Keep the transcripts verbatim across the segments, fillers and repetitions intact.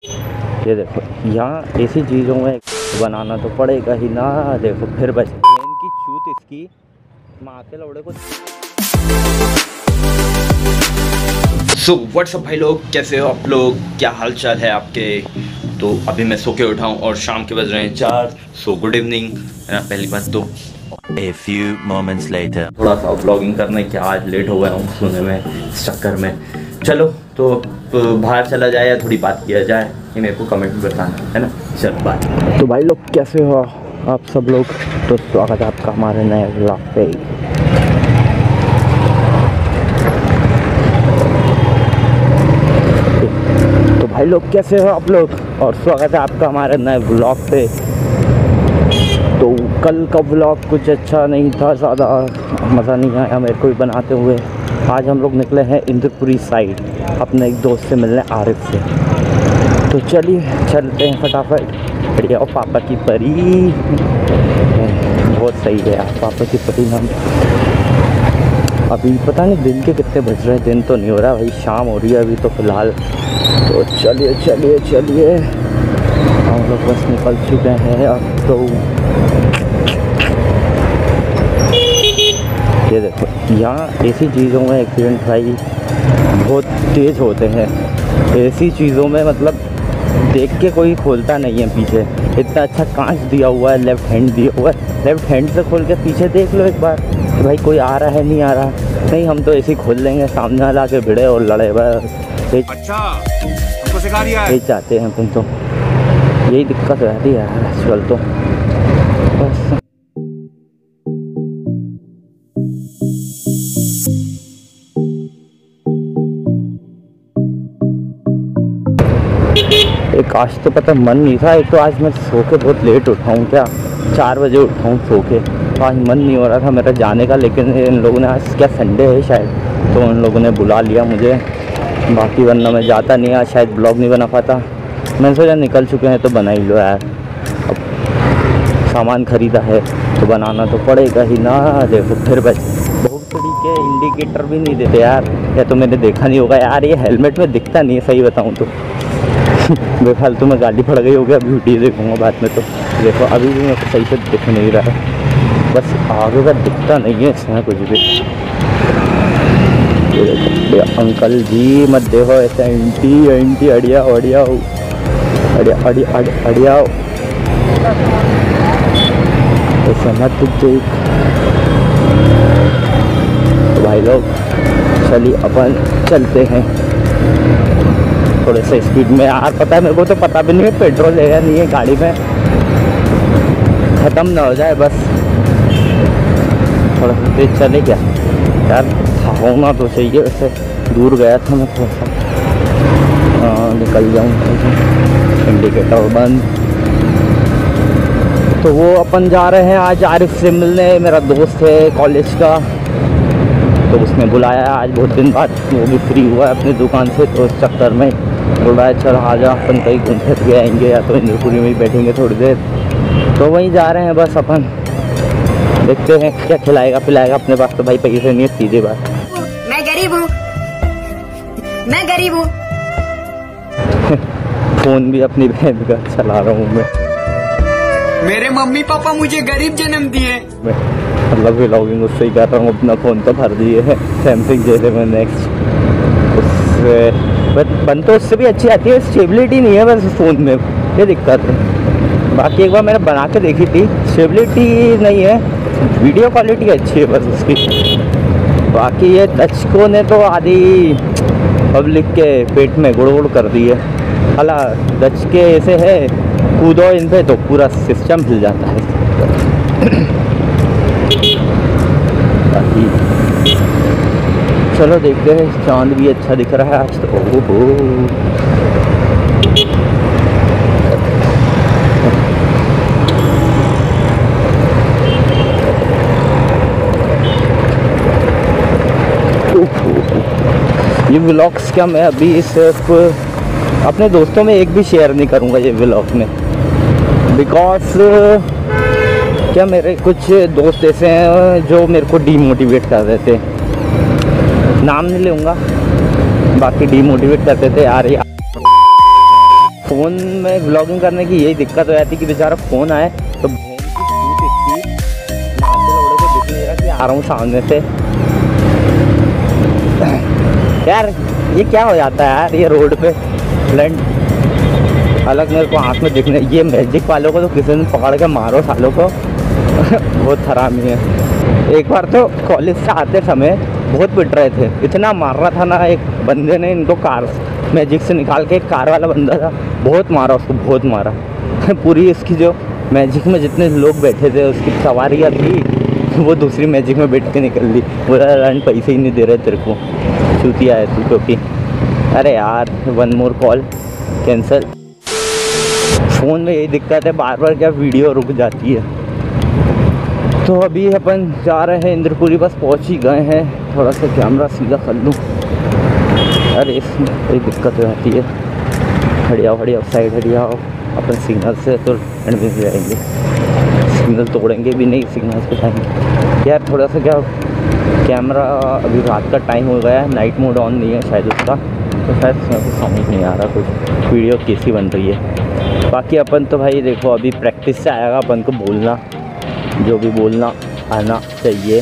ये देखो यहाँ ऐसी चीज़ों में बनाना तो पड़ेगा ही ना। देखो फिर बच इनकी चूत इसकी माँ के लौड़े को। सो व्हाट्सअप भाई लोग, कैसे हो आप लोग, क्या हाल चाल है आपके। तो अभी मैं सो के उठा हूँ और शाम के बज रहे हैं चार। So good evening. पहली बात तो A few moments later. थोड़ा सा व्लॉगिंग करने के आज लेट हो गया हूँ सोने में, इस चक्कर में। चलो तो बाहर चला जाए या थोड़ी बात किया जाए, ये मेरे को कमेंट में बताना है ना। चलो बाय। तो भाई लोग कैसे हो आप सब लोग, तो स्वागत है आपका हमारे नए व्लॉग पे। तो भाई लोग कैसे हो आप लोग और स्वागत है आपका हमारे नए व्लॉग पे। तो कल का व्लॉग कुछ अच्छा नहीं था, ज़्यादा मज़ा नहीं आया मेरे को भी बनाते हुए। आज हम लोग निकले हैं इंद्रपुरी साइड अपने एक दोस्त से मिलने, आरिफ से। तो चलिए चलते हैं फटाफट। बढ़िया और पापा की परी, बहुत सही है यार पापा की परी नाम। अभी पता नहीं दिन के कितने बज रहे हैं, दिन तो नहीं हो रहा भाई, शाम हो रही है अभी तो फ़िलहाल। तो चलिए चलिए चलिए हम लोग बस निकल चुके हैं अब तो। ये देखो यहाँ ऐसी चीज़ों में एक्सीडेंट भाई बहुत तेज़ होते हैं। ऐसी चीज़ों में मतलब देख के कोई खोलता नहीं है पीछे। इतना अच्छा कांच दिया हुआ है, लेफ़्ट हैंड दिया हुआ है, लेफ़्ट हैंड से खोल के पीछे देख लो एक बार कि भाई कोई आ रहा है नहीं आ रहा। नहीं हम तो ऐसे ही खोल लेंगे, सामने वाला आके भिड़े और लड़े बस। अच्छा हमको सिखा दिया है। यही चाहते हैं अपन तो, यही दिक्कत रहती है यार आजकल तो बस। एक आज तो पता मन नहीं था, एक तो आज मैं सो के बहुत लेट उठा हूँ, क्या चार बजे उठा हूँ सो के। तो आज मन नहीं हो रहा था मेरा जाने का, लेकिन इन लोगों ने आज क्या संडे है शायद, तो उन लोगों ने बुला लिया मुझे। बाकी वरना मैं जाता नहीं, आज शायद ब्लॉग नहीं बना पाता। मैंने सोचा निकल चुके हैं तो बना ही लो यार, अब सामान ख़रीदा है तो बनाना तो पड़ेगा ही ना। देखो फिर बस बहुत तरीके इंडिकेटर भी नहीं देते यार, या तो मैंने देखा नहीं होगा यार, ये हेलमेट में दिखता नहीं है सही बताऊँ तो। बेफालतू में गाड़ी पड़ गई हो गया, अभी वीडियो देखूँगा बाद में। तो देखो अभी भी मेरे को सही से दिख नहीं रहा है, बस आगे का दिखता नहीं है इसमें कुछ भी। ये अंकल जी मत देखो ऐसा, एंटी एंटी अड़िया अड़िया अड़िया अड़िया अड़िया ऐसा मत देख। तो भाई लोग चलिए अपन चलते हैं थोड़े से स्पीड में यार। पता है मेरे को तो पता भी नहीं है पेट्रोल है या नहीं है गाड़ी में, ख़त्म ना हो जाए बस। थोड़ा सा तेज चले क्या यार, होना तो चाहिए। वैसे दूर गया था मैं थोड़ा सा, हाँ निकल जाऊँ। इंडिकेटर बंद। तो वो अपन जा रहे हैं आज आरिफ से मिलने, मेरा दोस्त है कॉलेज का, तो उसने बुलाया आज बहुत दिन बाद। वो भी फ्री हुआ है अपनी दुकान से, तो उस चक्कर में बोल रहा है चल आ जा अपन कहीं घूम फिर के आएंगे, या तो इंद्रपुरी में ही बैठेंगे थोड़ी देर। तो वहीं जा रहे हैं बस अपन, देखते हैं क्या खिलाएगा पिलाएगा। अपने पास तो भाई पैसे नहीं है, सीधी बात। मैं गरीब हूँ, मैं गरीब हूँ। फ़ोन भी अपनी बहन का चला रहा हूँ मैं। मेरे मम्मी पापा मुझे गरीब जन्म दिए। मैं मतलब व्लॉगिंग उससे ही कर रहा हूँ, अपना फ़ोन तो भर दिए है सैमसंग जैसे में नेक्स्ट। उससे बन तो उससे भी अच्छी आती है, स्टेबिलिटी नहीं है बस फ़ोन में, ये दिक्कत है। बाकी एक बार मैंने बना के देखी थी, स्टेबिलिटी नहीं है, वीडियो क्वालिटी अच्छी है बस उसकी। बाकी ये टच को ने तो आधी पब्लिक के पेट में गुड़ गुड़ कर दी है। हालां टच के ऐसे है, कूदो इन पे तो पूरा सिस्टम हिल जाता है। बाकी चलो देखते हैं, चांद भी अच्छा दिख रहा है आज तो। ओहो ये व्लॉग्स क्या मैं अभी सिर्फ अपने दोस्तों में एक भी शेयर नहीं करूँगा ये व्लॉग में, बिकॉज क्या मेरे कुछ दोस्त ऐसे हैं जो मेरे को डीमोटिवेट कर देते हैं। नाम नहीं लूँगा, बाकी डीमोटिवेट करते थे यार यार फ़ोन में व्लॉगिंग करने की यही दिक्कत हो जाती कि बेचारा फ़ोन आए तो भैन की छूट इतनी नाचे लौड़े को दिख नहीं रहा कि आ रहा हूँ सामने से। यार ये क्या हो जाता है यार, ये रोड पे फ्लंट अलग मेरे को आँख में दिखने। ये मैजिक वालों को तो किसी ने पकड़ के मारो सालों को बहुत हरामी है। एक बार तो कॉलेज से आते समय बहुत पिट रहे थे, इतना मार रहा था ना एक बंदे ने इनको कार मैजिक से निकाल के। एक कार वाला बंदा था, बहुत मारा उसको, बहुत मारा पूरी इसकी जो मैजिक में जितने लोग बैठे थे उसकी सवारियाँ थी वो दूसरी मैजिक में बैठ के निकल ली। बोला रन पैसे ही नहीं दे रहे तेरे को, चूतिया है तू। क्योंकि अरे यार one more call cancel. Phone में यही दिक्कत है, बार बार क्या वीडियो रुक जाती है। तो अभी अपन जा रहे हैं इंद्रपुरी, बस पहुंच ही गए हैं। थोड़ा सा कैमरा सीधा कर लूँ, अरे इसमें बड़ी दिक्कत हो जाती है। हड़ियाओ हड़ियाओ साइड हड़ियाओ, अपन सिग्नल से तो एंड में जाएंगे, सिग्नल तोड़ेंगे भी नहीं, सिग्नल पे जाएंगे। यार थोड़ा सा क्या कैमरा अभी रात का टाइम हो गया है, नाइट मोड ऑन नहीं है शायद उसका, तो शायद समझ नहीं आ रहा कुछ वीडियो कैसी बन रही है। बाकी अपन तो भाई देखो अभी प्रैक्टिस से आएगा अपन को बोलना, जो भी बोलना आना चाहिए।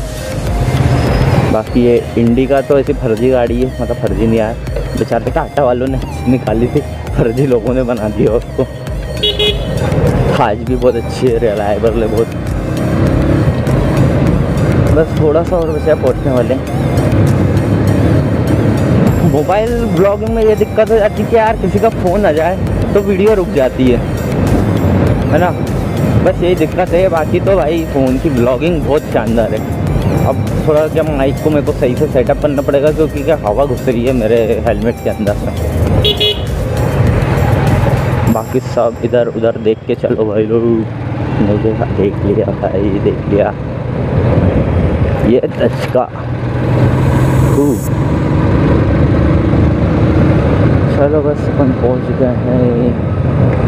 बाकी ये इंडी का तो ऐसी फर्जी गाड़ी है, मतलब फर्जी नहीं आया, बेचारे टाटा वालों ने निकाली थी, फर्जी लोगों ने बना दिया उसको। आज भी बहुत अच्छी है, रिलायबल है बहुत। बस थोड़ा सा और बचा पहुँचने वाले। मोबाइल ब्लॉगिंग में ये दिक्कत हो जाती है कि यार किसी का फ़ोन आ जाए तो वीडियो रुक जाती है, है ना। बस यही दिक्कत है, बाकी तो भाई फ़ोन की ब्लॉगिंग बहुत शानदार है। अब थोड़ा क्या माइक को मेरे को सही से सेटअप करना पड़ेगा, क्योंकि क्या हवा घुस रही है मेरे हेलमेट के अंदर से। बाकी सब इधर उधर देख के चलो भाई लोग। मुझे देख लिया भाई, देख लिया ये दचका। चलो बस अपन पहुंच गए हैं